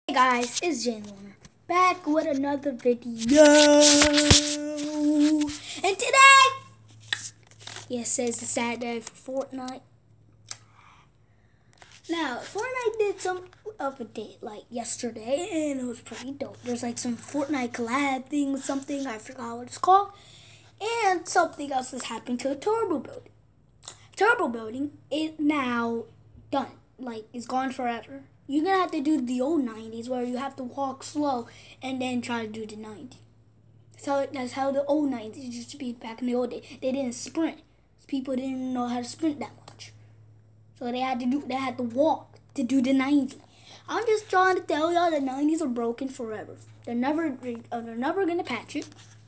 Hey guys, it's Jane Warner back with another video. And today, it says the sad day for Fortnite. Now, Fortnite did some update like yesterday, and it was pretty dope. There's like some Fortnite collab thing with something, I forgot what it's called, and something else is happening to the turbo building. Turbo building is now done, like it's gone forever. You're gonna have to do the old 90s where you have to walk slow and then try to do the 90. So that's how the old 90s used to be back in the old days. They didn't sprint. People didn't know how to sprint that much. So they had to walk to do the 90. I'm just trying to tell y'all the 90s are broken forever. They're never gonna patch it.